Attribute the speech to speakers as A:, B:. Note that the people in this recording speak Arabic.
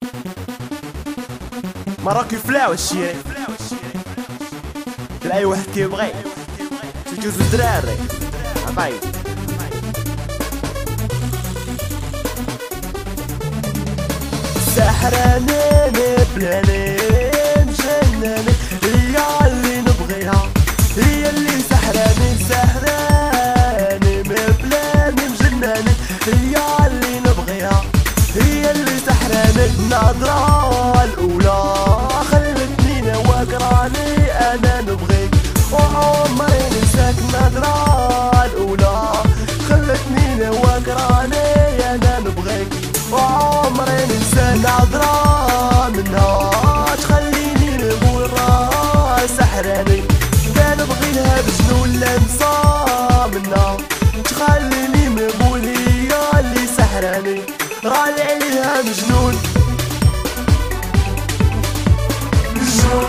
A: مراكي فلاو الشيري لاي واحد كيبغي تجوز الدراري عطاي سحراني بلاني مجنني هي اللي نبغيها هي اللي سحراني بلاني مجنني هي اللي نبغيها هي اللي سحراني النظرة الأولى خلتني نواقراني أنا نبغيك وعمري ننساك النظرة الأولى خلتني نواقراني أنا نبغيك وعمري ننسى نظرة منها تخليني نقول راه سحراني لا نبغي لها بجنون لا ننسى منها تخليني نقول هي اللي سحراني راه عليها مجنون